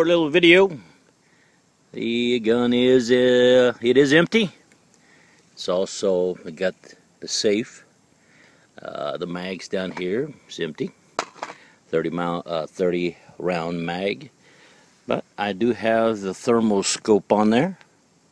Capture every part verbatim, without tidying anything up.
little video. The gun is uh, it is empty. It's also got the safe. Uh, the mag's down here. It's empty. thirty mile, uh, thirty round mag. But I do have the thermal scope on there,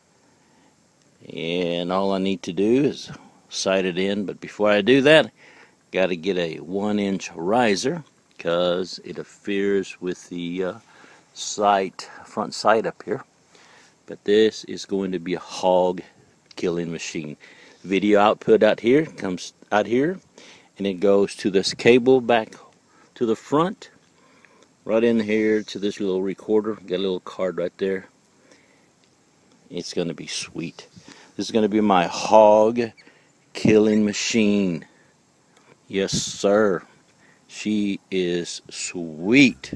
and all I need to do is sight it in. But before I do that, got to get a one inch riser because it interferes with the uh, sight, front sight up here. But this is going to be a hog killing machine. Video output out here comes out here, and it goes to this cable back to the front, right in here to this little recorder. Got a little card right there. It's going to be sweet. This is going to be my hog killing machine. Yes, sir. She is sweet.